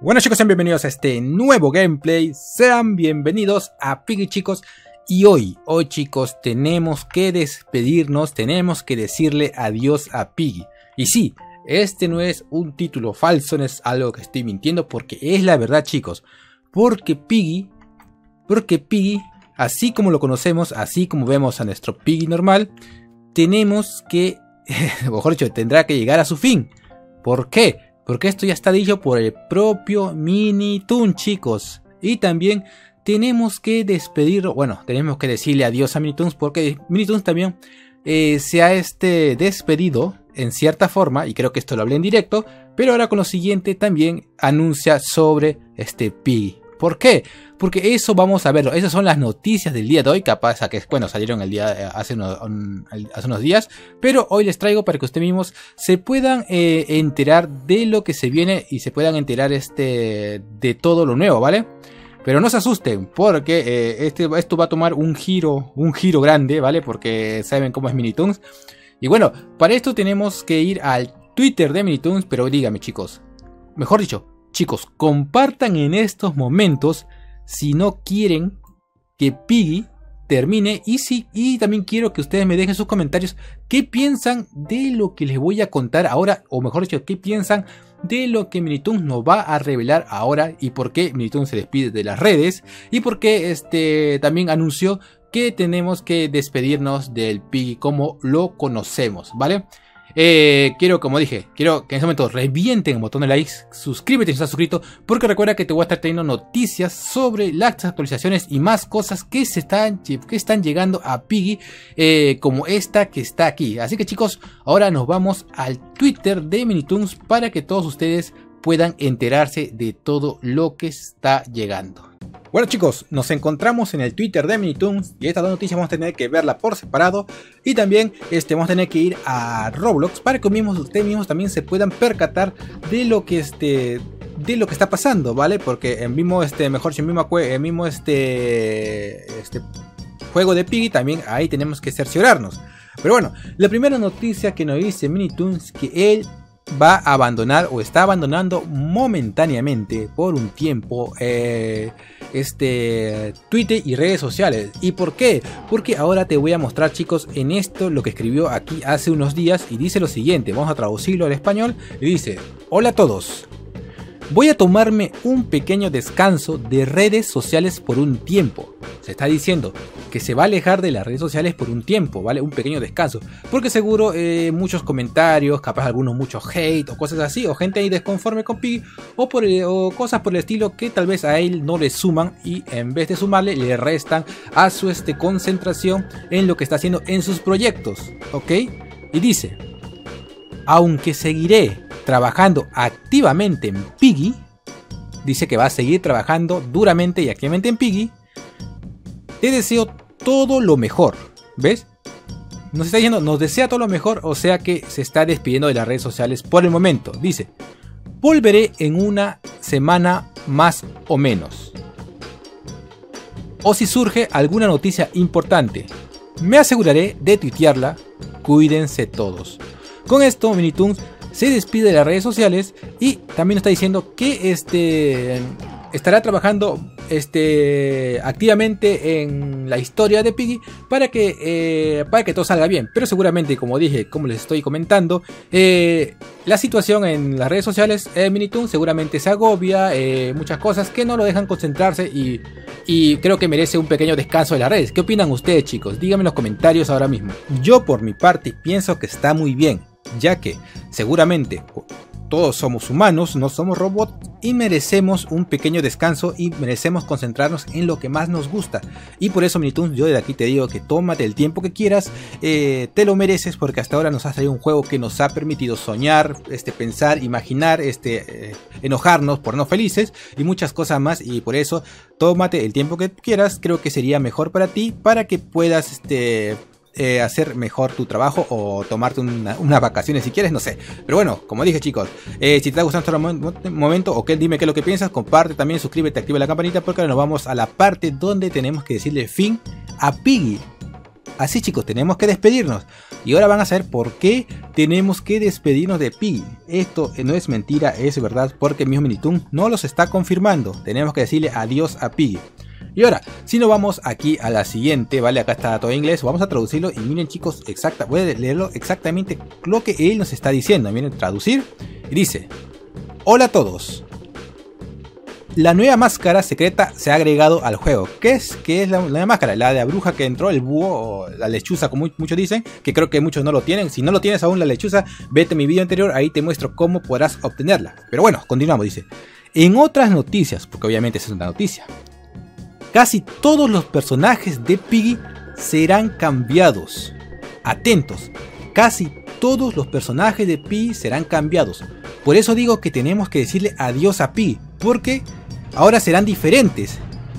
Bueno chicos, sean bienvenidos a este nuevo gameplay, sean bienvenidos a Piggy chicos. Y hoy chicos tenemos que despedirnos, tenemos que decirle adiós a Piggy. Y sí, este no es un título falso, no es algo que estoy mintiendo, porque es la verdad chicos. Porque Piggy, así como lo conocemos, así como vemos a nuestro Piggy normal, tenemos que, mejor dicho, tendrá que llegar a su fin. ¿Por qué? Porque esto ya está dicho por el propio Minitoon chicos. Y también tenemos que despedirlo, bueno, tenemos que decirle adiós a Minitoon, porque Minitoon también se ha despedido en cierta forma, y creo que esto lo hablé en directo, pero ahora con lo siguiente también anuncia sobre Piggy. ¿Por qué? Porque eso vamos a verlo. Esas son las noticias del día de hoy. Capaz a que, bueno, salieron el día hace unos días. Pero hoy les traigo para que ustedes mismos se puedan enterar de lo que se viene. Y se puedan enterar de todo lo nuevo, ¿vale? Pero no se asusten, porque esto va a tomar un giro grande, ¿vale? Porque saben cómo es Minitoon. Y bueno, para esto tenemos que ir al Twitter de Minitoon. Pero díganme chicos, mejor dicho, chicos, compartan en estos momentos si no quieren que Piggy termine. Y también quiero que ustedes me dejen sus comentarios qué piensan de lo que les voy a contar ahora. O mejor dicho, qué piensan de lo que Minitoon nos va a revelar ahora. Y por qué Minitoon se despide de las redes. Y por qué también anunció que tenemos que despedirnos del Piggy como lo conocemos, ¿vale? Quiero, como dije, quiero que en este momento revienten el botón de like, suscríbete si no estás suscrito, porque recuerda que te voy a estar trayendo noticias sobre las actualizaciones y más cosas que están llegando a Piggy, como esta que está aquí. Así que chicos, ahora nos vamos al Twitter de Minitoon para que todos ustedes puedan enterarse de todo lo que está llegando. Bueno chicos, nos encontramos en el Twitter de Minitoon y estas dos noticias vamos a tener que verla por separado. Y también vamos a tener que ir a Roblox para que ustedes mismos también se puedan percatar de lo que está pasando, ¿vale? Porque el mismo juego de Piggy también ahí tenemos que cerciorarnos. Pero bueno, la primera noticia que nos dice Minitoon es que él va a abandonar o está abandonando momentáneamente por un tiempo Twitter y redes sociales. ¿Y por qué? Porque ahora te voy a mostrar chicos en esto lo que escribió aquí hace unos días y dice lo siguiente. Vamos a traducirlo al español y dice: hola a todos, voy a tomarme un pequeño descanso de redes sociales por un tiempo. Se está diciendo que se va a alejar de las redes sociales por un tiempo, ¿vale? Un pequeño descanso. Porque seguro muchos comentarios, capaz algunos muchos hate o cosas así, o gente ahí desconforme con Piggy, o cosas por el estilo que tal vez a él no le suman y en vez de sumarle le restan a su concentración en lo que está haciendo en sus proyectos, ¿ok? Y dice: aunque seguiré trabajando activamente en Piggy, dice que va a seguir trabajando duramente y activamente en Piggy, te deseo todo lo mejor. ¿Ves? Nos está diciendo, nos desea todo lo mejor, o sea que se está despidiendo de las redes sociales por el momento. Dice: volveré en una semana más o menos, o si surge alguna noticia importante, me aseguraré de tuitearla. Cuídense todos. Con esto Minitoon se despide de las redes sociales y también está diciendo que estará trabajando activamente en la historia de Piggy para que todo salga bien. Pero seguramente, como dije, como les estoy comentando, la situación en las redes sociales, Minitoon seguramente se agobia, muchas cosas que no lo dejan concentrarse y creo que merece un pequeño descanso de las redes. ¿Qué opinan ustedes chicos? Díganme en los comentarios ahora mismo. Yo por mi parte pienso que está muy bien, ya que seguramente todos somos humanos, no somos robots y merecemos un pequeño descanso y merecemos concentrarnos en lo que más nos gusta. Y por eso Minitoon, yo de aquí te digo que tómate el tiempo que quieras, te lo mereces, porque hasta ahora nos ha salido un juego que nos ha permitido soñar, pensar, imaginar, enojarnos, ponernos felices y muchas cosas más. Y por eso tómate el tiempo que quieras, creo que sería mejor para ti, para que puedas hacer mejor tu trabajo o tomarte unas vacaciones si quieres, no sé. Pero bueno, como dije chicos, si te está gustando este momento, ok, dime qué es lo que piensas, comparte también, suscríbete, activa la campanita, porque ahora nos vamos a la parte donde tenemos que decirle fin a Piggy. Así chicos, tenemos que despedirnos. Y ahora van a saber por qué tenemos que despedirnos de Piggy. Esto no es mentira, es verdad, porque el mismo Minitoon no los está confirmando. Tenemos que decirle adiós a Piggy. Y ahora, si nos vamos aquí a la siguiente, vale, acá está todo en inglés, vamos a traducirlo y miren chicos, voy a leerlo exactamente lo que él nos está diciendo. Miren, traducir, y dice: hola a todos. La nueva máscara secreta se ha agregado al juego. ¿Qué es la nueva máscara? La de la bruja que entró, el búho o la lechuza, como muchos dicen, que creo que muchos no lo tienen. Si no lo tienes aún la lechuza, vete a mi video anterior, ahí te muestro cómo podrás obtenerla. Pero bueno, continuamos, dice. En otras noticias, porque obviamente esa es una noticia, casi todos los personajes de Piggy serán cambiados. Atentos, casi todos los personajes de Piggy serán cambiados. Por eso digo que tenemos que decirle adiós a Piggy, porque ahora serán diferentes.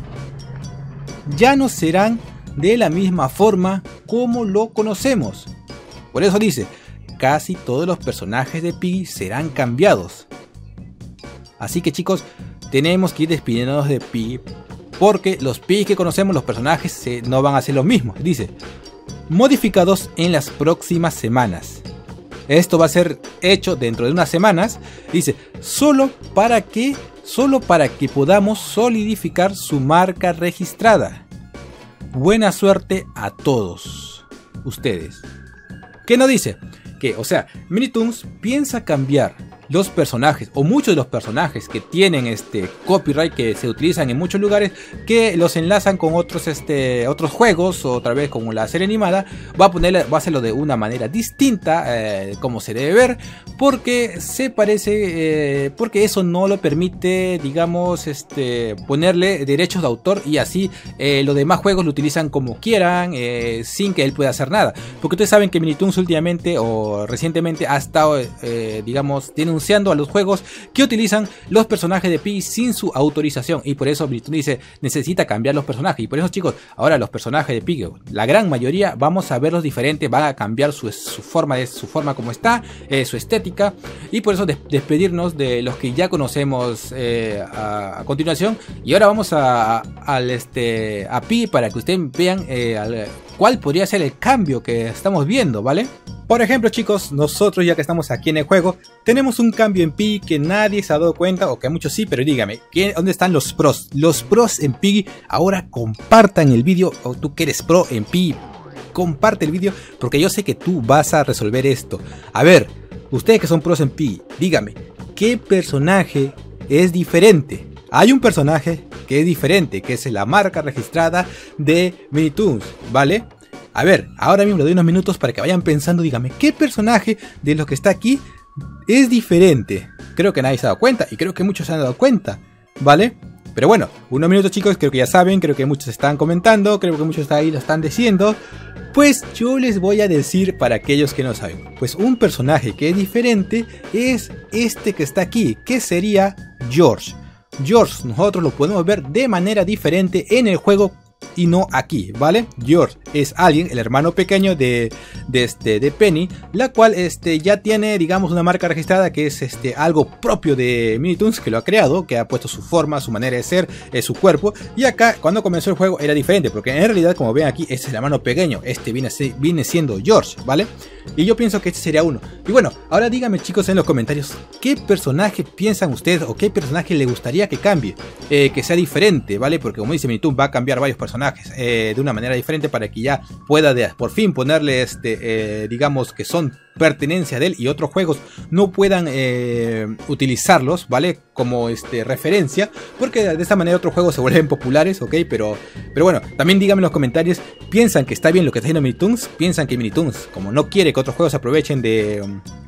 Ya no serán de la misma forma como lo conocemos. Por eso dice, casi todos los personajes de Piggy serán cambiados. Así que chicos, tenemos que ir despidiéndonos de Piggy, porque los Piggy que conocemos, los personajes, no van a ser los mismos. Dice, modificados en las próximas semanas. Esto va a ser hecho dentro de unas semanas. Dice, solo para que podamos solidificar su marca registrada. Buena suerte a todos ustedes. ¿Qué nos dice? Que, o sea, Minitoons piensa cambiar los personajes, o muchos de los personajes que tienen copyright, que se utilizan en muchos lugares, que los enlazan con otros juegos, o otra vez como la serie animada, va a hacerlo de una manera distinta, como se debe ver, porque porque eso no lo permite, digamos, ponerle derechos de autor, y así los demás juegos lo utilizan como quieran, sin que él pueda hacer nada. Porque ustedes saben que Minitoons últimamente o recientemente ha estado, digamos, denunciando a los juegos que utilizan los personajes de Piggy sin su autorización, y por eso Minitoon dice, necesita cambiar los personajes. Y por eso chicos, ahora los personajes de Piggy, la gran mayoría, vamos a verlos diferentes, van a cambiar su forma como está, su estética, y por eso despedirnos de los que ya conocemos a continuación. Y ahora vamos a Piggy, para que ustedes vean cuál podría ser el cambio que estamos viendo, ¿vale? Por ejemplo chicos, nosotros ya que estamos aquí en el juego, tenemos un cambio en Piggy que nadie se ha dado cuenta, o que a muchos sí, pero dígame, ¿dónde están los pros? Los pros en Piggy. Ahora compartan el vídeo, o tú que eres pro en Piggy, comparte el vídeo, porque yo sé que tú vas a resolver esto. A ver, ustedes que son pros en Piggy, dígame, ¿qué personaje es diferente? Hay un personaje que es diferente, que es la marca registrada de Minitoons, ¿vale? A ver, ahora mismo le doy unos minutos para que vayan pensando, dígame, ¿qué personaje de los que está aquí es diferente? Creo que nadie se ha dado cuenta, y creo que muchos se han dado cuenta, ¿vale? Pero bueno, unos minutos chicos, creo que ya saben, creo que muchos están comentando, creo que muchos ahí lo están diciendo. Pues yo les voy a decir, para aquellos que no saben, pues un personaje que es diferente es este que está aquí, que sería George. George nosotros lo podemos ver de manera diferente en el juego y no aquí, ¿vale? George es alguien, el hermano pequeño de Penny, la cual ya tiene, digamos, una marca registrada que es algo propio de Minitoons, que lo ha creado, que ha puesto su forma, su manera de ser, su cuerpo. Y acá, cuando comenzó el juego, era diferente, porque en realidad, como ven aquí, es el hermano pequeño, viene siendo George, ¿vale? Y yo pienso que este sería uno. Y bueno, ahora díganme chicos en los comentarios, ¿qué personaje piensan ustedes, o qué personaje les gustaría que cambie? Que sea diferente, ¿vale? Porque como dice Minitoons, va a cambiar varios personajes de una manera diferente, para que ya pueda por fin ponerle digamos que son pertenencia de él, y otros juegos no puedan utilizarlos, ¿vale? Como referencia, porque de esta manera otros juegos se vuelven populares, ¿ok? Pero bueno, también díganme en los comentarios, ¿piensan que está bien lo que está haciendo Minitoons? ¿Piensan que Minitoons, como no quiere que otros juegos se aprovechen de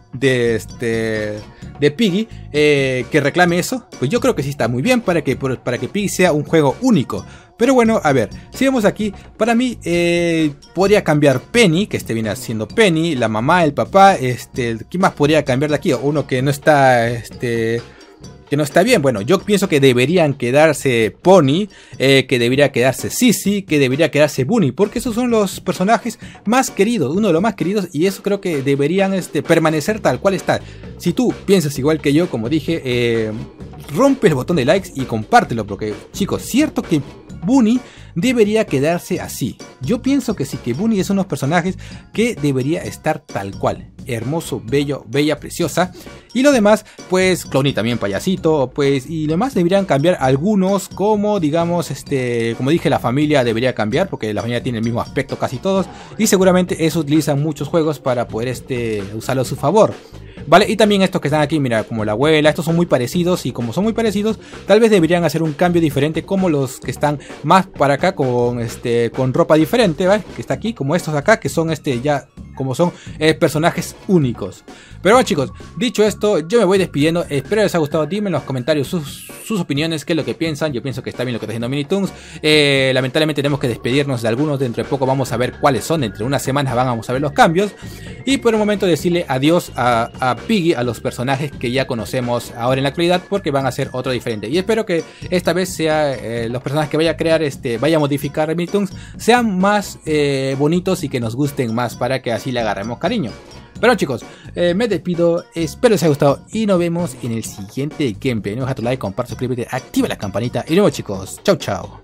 Piggy, que reclame eso? Pues yo creo que sí está muy bien, para que Piggy sea un juego único. Pero bueno, a ver, si vemos aquí, para mí podría cambiar Penny, que viene haciendo Penny, la mamá, el papá, ¿qué más podría cambiar de aquí? Uno que no está, que no está bien. Bueno, yo pienso que deberían quedarse Pony, que debería quedarse Sissy, que debería quedarse Bunny, porque esos son los personajes más queridos, uno de los más queridos, y eso creo que deberían permanecer tal cual está. Si tú piensas igual que yo, como dije, rompe el botón de likes y compártelo, porque chicos, cierto que Bunny debería quedarse así. Yo pienso que sí, que Bunny es unos personajes que debería estar tal cual. Hermoso, bello, bella, preciosa. Y lo demás, pues Clowny también payasito, pues y lo demás deberían cambiar algunos, como digamos, como dije, la familia debería cambiar, porque la familia tiene el mismo aspecto casi todos. Y seguramente eso utilizan muchos juegos para poder usarlo a su favor. Vale, y también estos que están aquí, mira, como la abuela, estos son muy parecidos, y como son muy parecidos, tal vez deberían hacer un cambio diferente, como los que están más para acá con ropa diferente, ¿vale? Que está aquí, como estos acá, que son ya como son personajes únicos. Pero bueno, chicos, dicho esto, yo me voy despidiendo. Espero les haya gustado. Dime en los comentarios sus opiniones, qué es lo que piensan. Yo pienso que está bien lo que está haciendo Minitoons. Lamentablemente tenemos que despedirnos de algunos. Dentro de poco vamos a ver cuáles son. Entre unas semanas vamos a ver los cambios. Y por un momento decirle adiós a Piggy, a los personajes que ya conocemos ahora en la actualidad, porque van a ser otro diferente. Y espero que esta vez sea los personajes que vaya a crear, vaya a modificar Minitoons, sean más bonitos y que nos gusten más, para que así le agarremos cariño. Pero chicos, me despido, espero les haya gustado y nos vemos en el siguiente gameplay. No deja tu like, comparte, suscríbete, activa la campanita y nos vemos, chicos. Chau chau.